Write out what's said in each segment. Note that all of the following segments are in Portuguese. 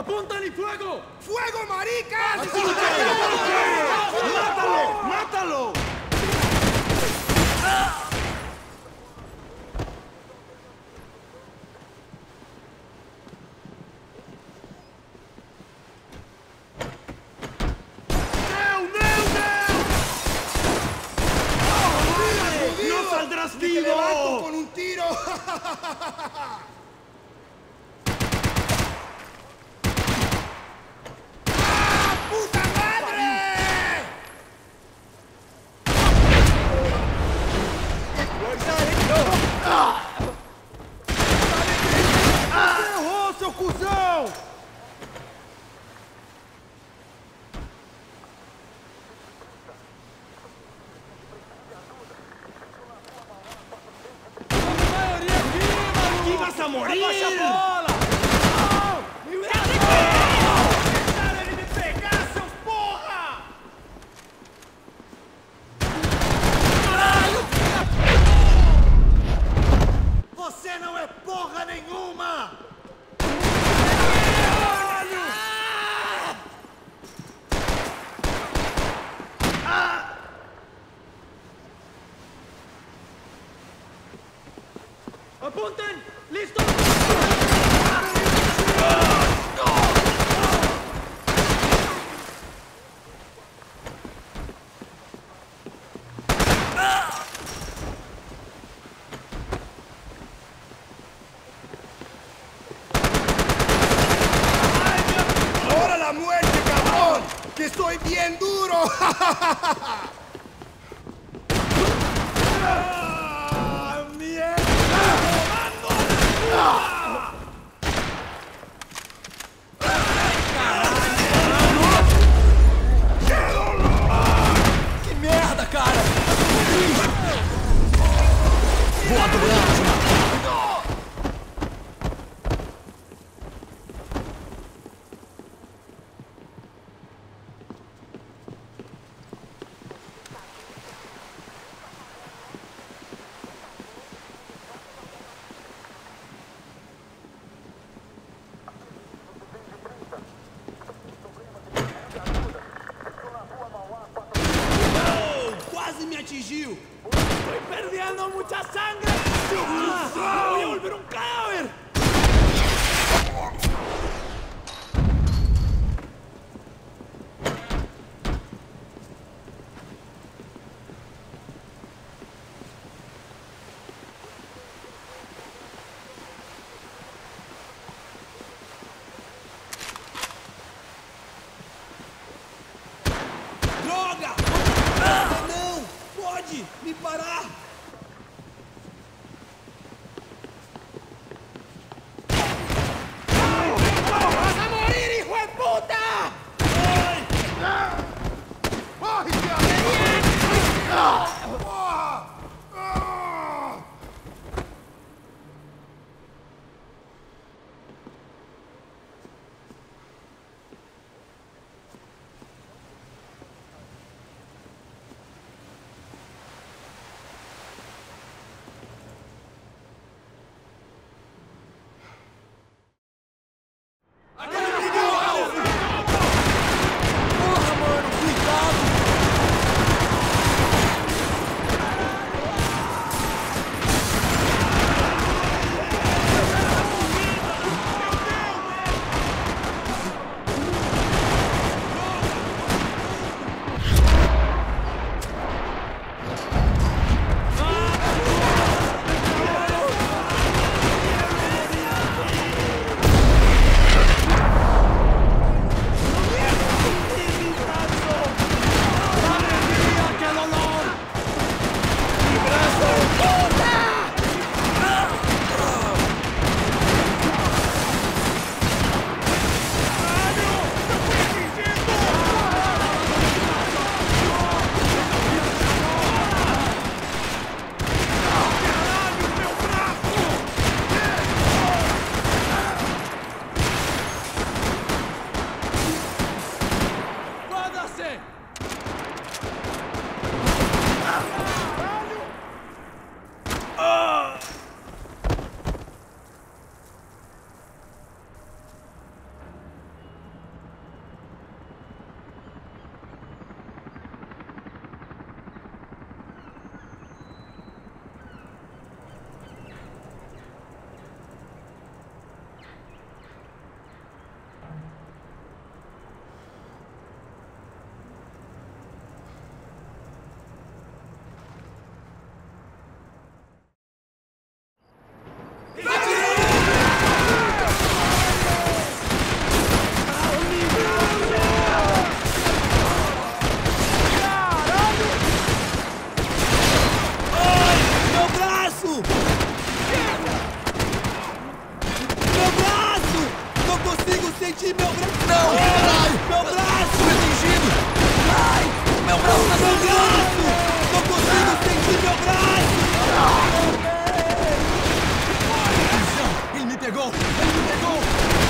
¡Apúntale fuego! ¡Fuego, maricas! ¡Mátalo! ¡Mátalo! ¡No saldrás vivo! ¡Te levanto con un tiro! ¡Vas a morir! Você não é porra nenhuma! ¡Apunten! ¡Listo! ¡Ahora la muerte, cabrón! ¡Que estoy bien duro! Que merda, cara! Boa do braço! Quase me atingiu! Estoy perdiendo mucha sangre! ¡Voy a volver un cadáver! Droga! Não! Pode me parar! senti meu braço! Não! Caralho! Meu braço! Fui atingido! Ai! Meu braço tá Meu sangrando! braço! Não consigo sentir meu braço! Ele me pegou! Ele me pegou!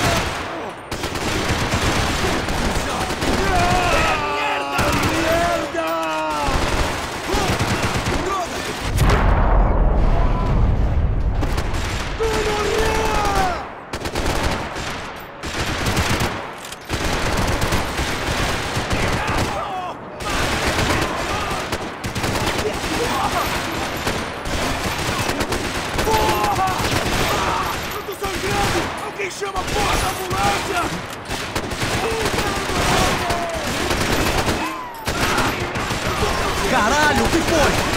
Alguém chama a porra da ambulância! Caralho, o que foi?